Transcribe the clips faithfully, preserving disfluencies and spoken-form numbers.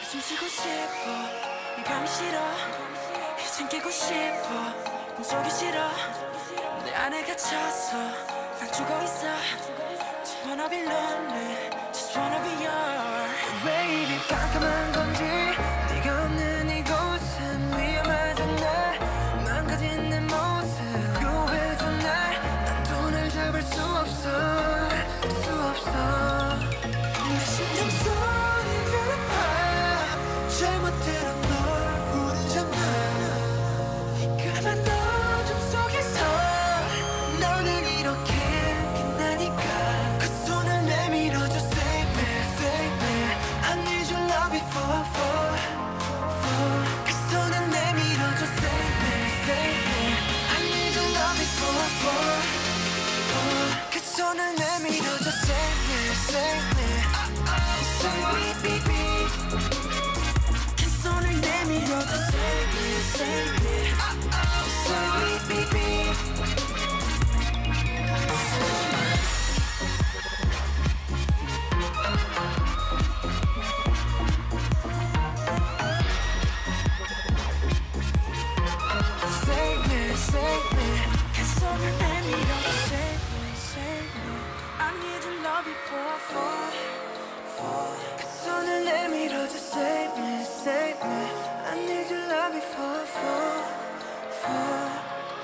숨쉬고 싶어 이 밤이 싫어 이젠 깨고 싶어 꿈속이 싫어 내 안에 갇혀서 난 죽어있어 Just wanna be lonely Just wanna be yours 왜 이리 깜깜한 건지 네가 없는 이곳은 위험하잖아 망가진 내 모습 구해줘 날 난 돈을 잡을 수 없어 수 없어 내 심장 소리를 봐 잘못대로 널 부르잖아 까만 어둠 속에서 너는 이렇게 빛나니까 그 손을 내밀어줘 Save me, save me I need your love before, for, for 그 손을 내밀어줘 Save me, save me I need your love before, for, for 그 손을 내밀어줘 Save me, save me Save me, baby 그 손을 내밀어줘 Save me, save me Save me, baby Save me, save me 그 손을 내밀어줘 Save me, save me I need your love before, for, for 그 손을 내밀어줘 Save me, save me I need your love before, for, for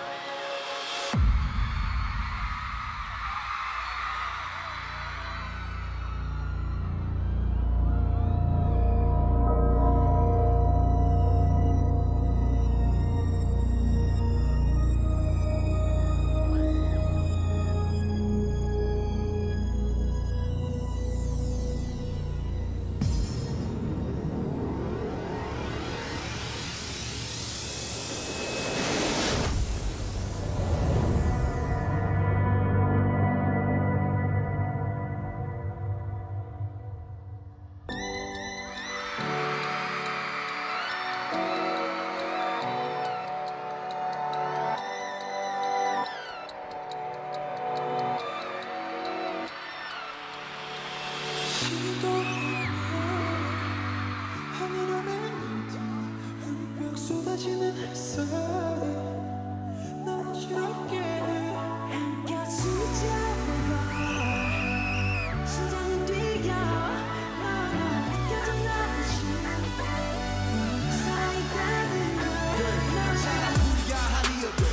쏟아지는 햇살이 나를 시렵게 안겨주지 않아 심장은 뛰어 너는 느껴져 나듯이 사이다는 걸 사랑이야 아니어도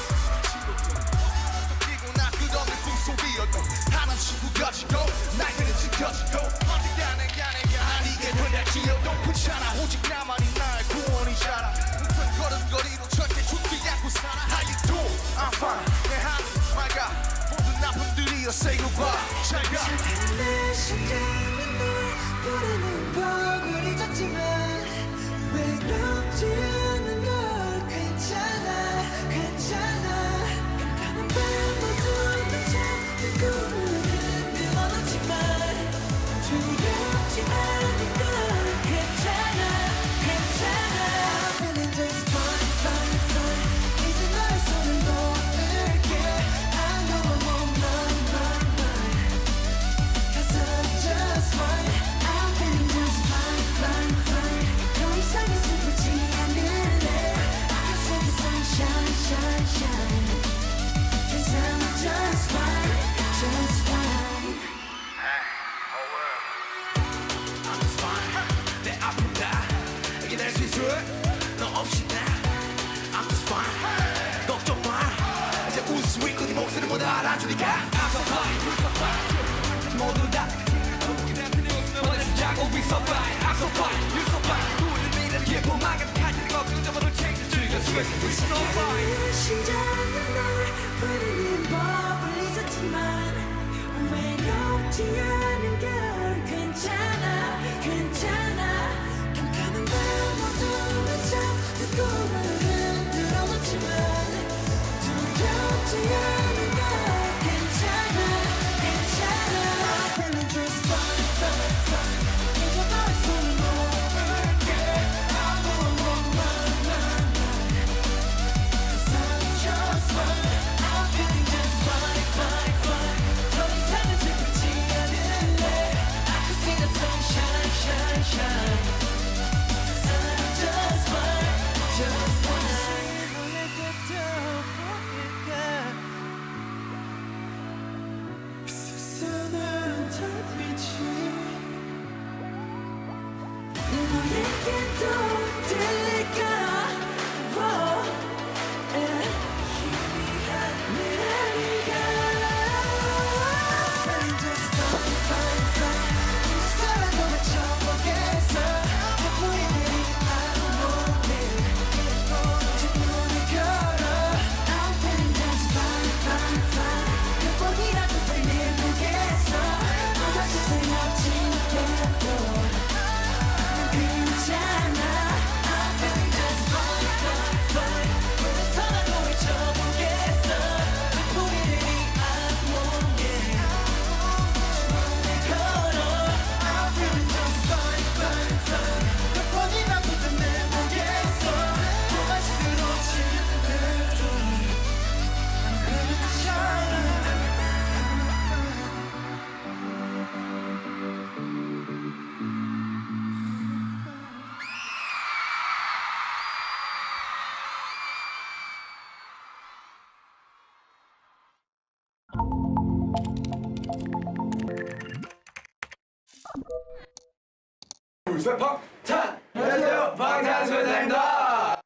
뛰고 나 끝없는 꿈속이어도 한없이 무거지고 날개는 지켜지고 언젠가 내가 내가 아니게 될지어도 괜찮아 오직 나만이 날 구원이잖아 뭉클 걸음걸이로 절대 죽지 않고 살아 How you doing? I'm fine 내 하루 맑아 모든 나쁨들이여 say goodbye 잘가 내 심장은 널 부르는 법을 잊었지만 외롭지 않는 걸 괜찮아 괜찮아 깜깜한 밤 어두운 잠든 꿈을 흔들어 놓지만 두렵지 않은 걸 괜찮아 괜찮아 I'm feeling just fine fine fine 이제 너의 손을 놓을게 I know I'm on my my my Cause I'm just fine I'm feeling just fine fine fine 더 이상은 슬프지 않을래 I can see the sunshine shine shine Cause I'm just fine just fine I'm just fine 내 아픔 다 이겨낼 수 있어 너 없이 나 I'm just fine 걱정 마 이제 웃을 수 있고 네 목소리 모두 알아주니까 I'm so fine You're so fine 모두 다 원해서 자고 We so fine I'm so fine You're so fine 우리를 믿는 기쁨만 가득하지 걱정적으로 change 즐겨 수 있어 We so fine 내 심장은 날 부르는 법을 잊었지만 외롭지 않은 걸 괜찮아 괜찮아 깜깜한 밤 어두운 잠든 꿈을 흔들어 놓지만 두렵지 않은 걸 괜찮아 괜찮아 I'm feeling just fine fine fine 이제 너의 손을 놓을게 I know I'm on my my my Cause I'm just fine I'm feeling just fine fine fine 더 이상은 슬프지 않은 내게도 들릴까 oh, yeah. 희미한 내가 Feeling just fine, fine, fine 사랑도 외쳐보겠어 우리들이 아무리 질문을 걸어 I'm feeling just fine, fine, fine 몇 번이라도 들려보겠어 너같이 생각지 않게도 괜찮아 I'm feeling just fine, fine, fine 오늘 사랑도 외쳐보겠어 우리들이 아무리 질문을 걸어 I'm feeling just fine, fine, fine 몇 번이라도 들려보겠어 너같이 들어오지 않게도 괜찮아 둘셋 방탄! 안녕하세요 방탄소년단입니다.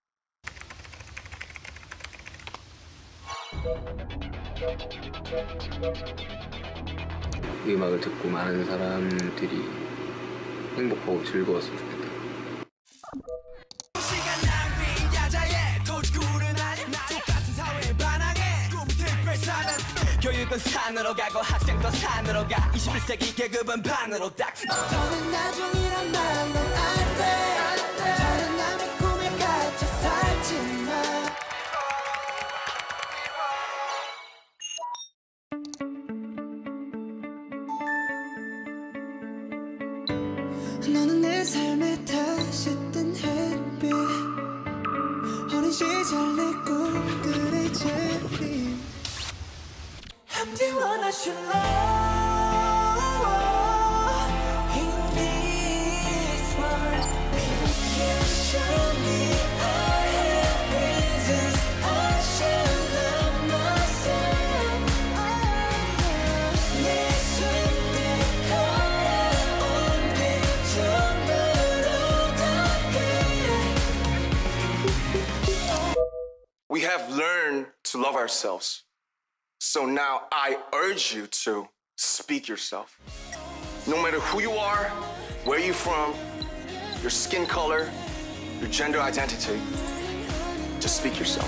이 음악을 듣고 많은 사람들이 행복하고 즐거웠으면 좋겠다. 시간 낭비 야자에 도지구는 아님 똑같은 사회에 반항해 꿈 특별 사는 교육은 산으로 가고 학생도 산으로 가 이십일 세기 계급은 반으로 딱 저는 나중이란 말로 안돼 저는 남의 꿈에 갇혀 살지만 너는 내 삶에 다시 뜬 햇빛 어린 시절 내 꿈들의 재림 I'm the one I should love in this world People can show me I have reasons I should love myself 내 손에 걸어온 게 전부로 닿게 We have learned to love ourselves. So now I urge you to speak yourself. No matter who you are, where you're from, your skin color, your gender identity, just speak yourself.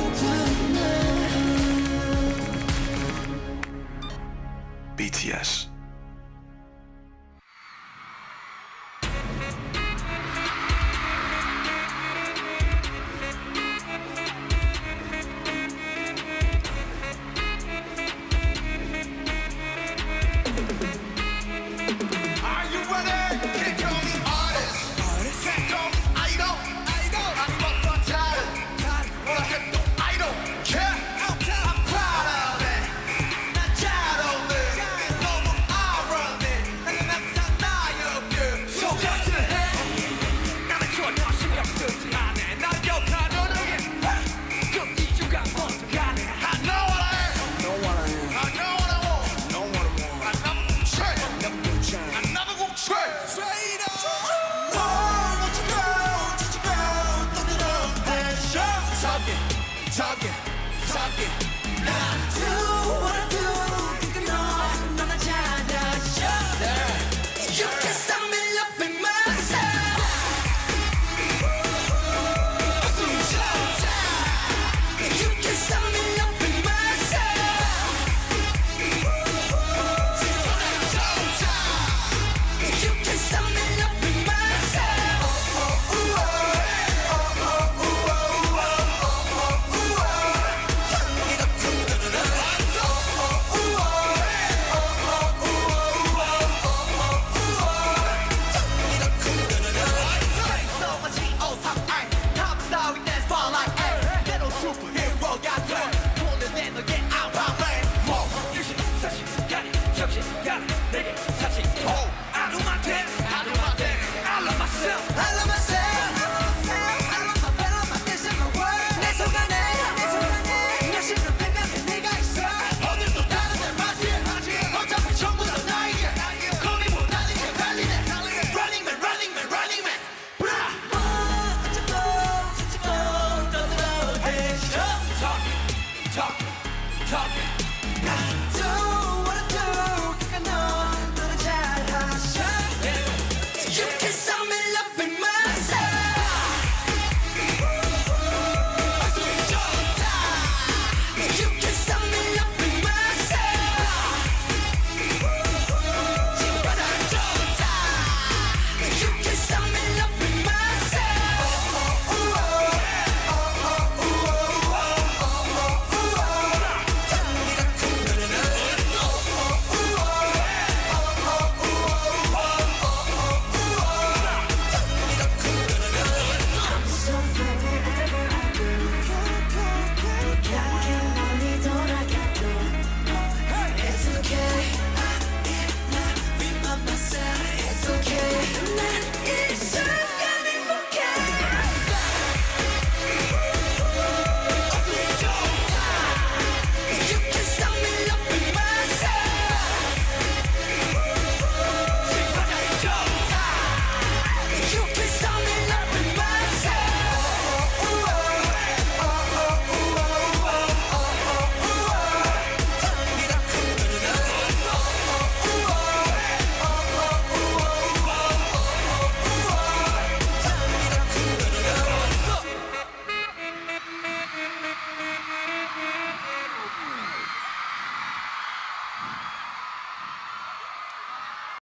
B T S.